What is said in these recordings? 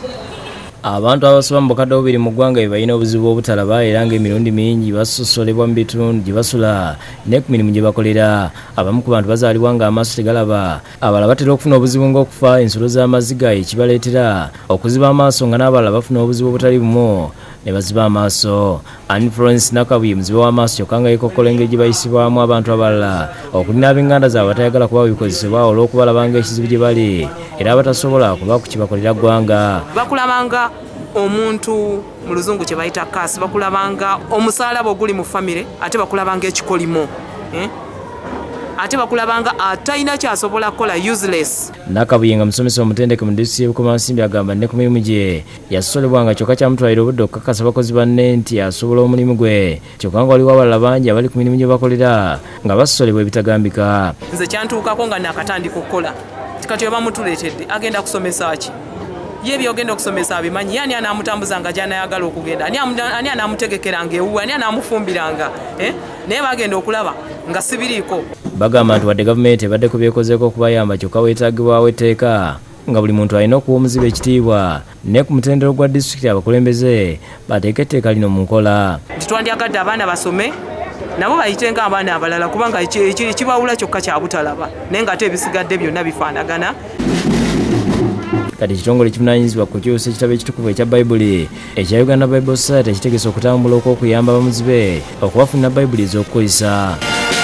Abantu abasoba mu bukadde bubiri mu ggwanga bye balina obuzibu obutalaba era ng'emirundi mingi basosolebwa mu bitundu gye basula ne ku mirimu gye bakolera. Abamu ku bantu bazaalibwa ng'amaaso tegalaba, abalala batera okufuna obuzibu ng'okufa, ensolo z'amaziga ekibaleetera okuziba amaaso, nga n'abalala bafuna obuzibu obutali bumu ne baziba amaaso. Anne Florence Nakabuye muzibe w'amaaso kyokka nga yeekokkola engeri gye bayisibwamu abantu abalala okulina ab'enganda zaabwe batayagala kuba bikozesebwa olw'okubalaba ng'ekizibu gye bali era abatasobola kuba ku kibakolera ggwanga. Bakulabanga omuntu mu luzungu kye bayita kaasi, bakulabanga omusalaba oguli mu famire, ate bakulabanga ekikolimo, ate bakulabanga atalina kyasobola kukola, useless. Nakabuye nga musomesa omutendeke mu disitulikiti y'e Bukomansimbi agamba ne ku mirimu gye yasosolebwanga kyokka kyamutwalira obudde okukakasa abakozi banne nti asobola omulimu gwe, kyokka nga waliwo abalala bangi abali ku mirimu gye bakolera nga basosolebwa ebitagambika. Nze kyantuukako nga nakatandika okukola kati oba mutuleetedde agenda kusomesa ki? Ye byogenda okusomesa abimanyi, yani anaamutambuzanga gy'anayagala okugenda, ani anaamutegekeranga ewuwe, ani anaamufumbiranga, naye bagenda okulaba nga sibiriiko. Bagamba nti wadde gavumenti ebadde ku byekozeeko okubayamba kyokka weetaagibwawo etteeka nga buli muntu alina okuwa omuzibe ekitiibwa ne ku mutendero gwa disitulikiti abakulembeze bateeke etteeka lino mu nkola. Titwandyagadde abaana basome nabo bayite ng'abaana abalala kubanga ekibawula kyokka kya butalaba naye ng'ate ebisigadde byonna bifaanagana. Kati ekitongole kivunaanyizibwa ku kukyusa ekitabo ekitukuvu ekya Bayibuli ekya Uganda Bible Society kitegese okutambula okw'okuyamba abamuzibe okubafunira Bayibuli ez'okukozesa.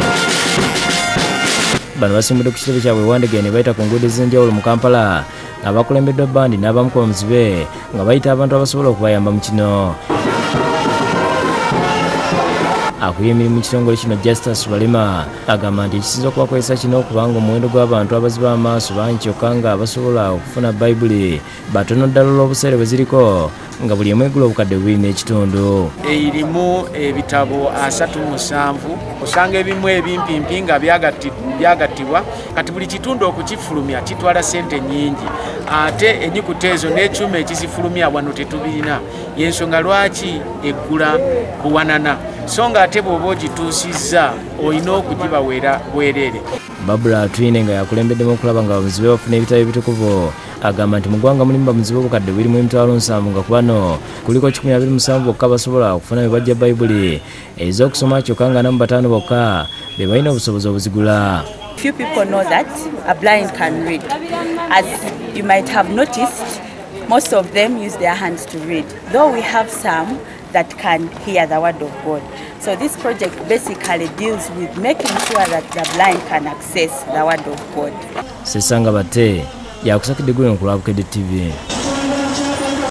Bano basimbudde ku kitebe kyabwe Wandege ne bayita ku nguudo ez'enjawulo mu Kampala abakulembeddwa bandi n'abamu ku bamuzibe nga bayita abantu abasobola okubayamba mu kino. Akuye emirimu mu kitongole kino Justus Balema agamba nti ekisinza okubakozesa kino okubanga omuwendo gw'abantu abaziba amaaso bangi kyokka nga abasobola okufuna Bayibuli batono ddala olw'obuseere bwe ziriko nga buli emu egula obukadde 2.5. Erimu ebitabo 37 osanga ebimu ebimpimpi nga byagattibwa kati buli kitundu okukifulumya kitwala ssente nnyingi ate ennyukuta ezo n'ekyuma ekizifulumya wano tetubirina, y'ensonga lwaki eggula buwanana so nga ate bw'oba ogituusizza olina okugibawera bwereere. Babula Atwine nga yakulembeddemu okulaba nga bamuzibe bafuna ebitabo ebitukuvu agamba nti mu ggwanga mulimu bamuzibe obukadde 2.7 nga ku bano kuliko 127 bokka basobola okufuna bye bajja Bayibuli ez'okusoma kyokka nga 45 bokka be balina obusobozi obuzigula. Few people know that a blind can read. As you might have noticed, most of them use their hands to read, though we have some that can hear the word of God. So this project basically deals with making sure that the blind can access the word of God. Sesanga Bate yakusakidde gwe ku Lwabukedde TV.